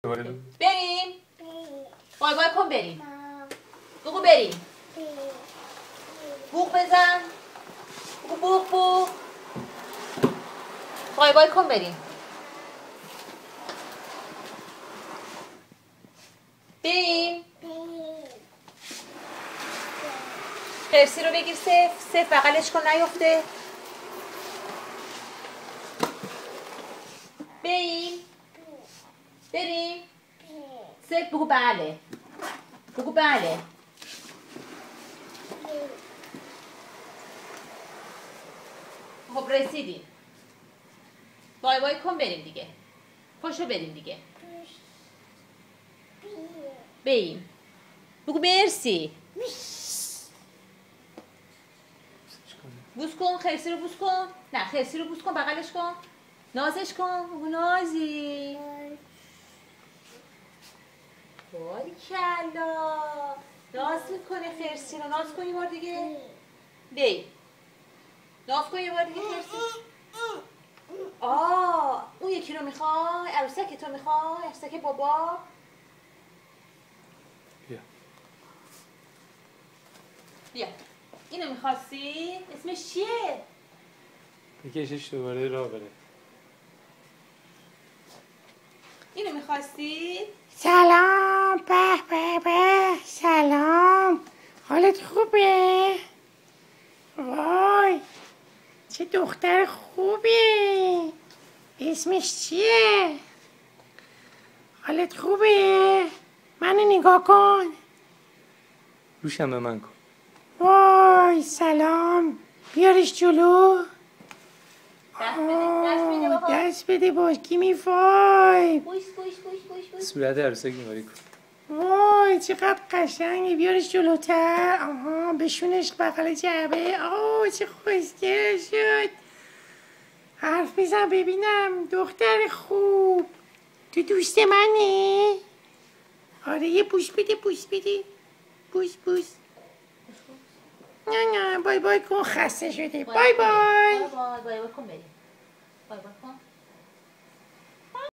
بریم بای بای کن بریم بگو بریم بوق بزن بگو بوق بوق بای بای کن بریم بریم خرسی رو بگیر سف بغلش کن نیفته بریم سف بگو بله بگو بله خب رسیدیم بای بای کن بریم دیگه پاشو بریم دیگه بریم بگو مرسی بوس کن خرسی رو بوس کن نه خرسی رو بوس کن بغلش کن نازش کن بگو نازی باریکلا ناز میکنه خرسی رو ناز کن یه بار دیگه دی ناز کن یه بار دیگه خرسی اون یکی رو میخوای عروسک تو میخوای عروسک بابا بیا اینو میخواستی اسمش چیه بکشش دوباره راه بره اینو میخواستی سلام به به به سلام حالت خوبه؟ وای چه دختر خوبه اسمش چیه؟ حالت خوبه؟ منو نگاه کن روشم به من کن وای سلام بیارش جلو دست بده باش گیمی وای بوش صورت عروسک نگاری کن وای چقدر قشنگه بیارش جلوتر بشونش بغل جعبه چه خوشگل شد حرف بزن ببینم دختر خوب تو دوست منی؟ آره یه بوس بده بوس نه بای بای کن خسته شده بای بای بای بای کن بریم بای بای کن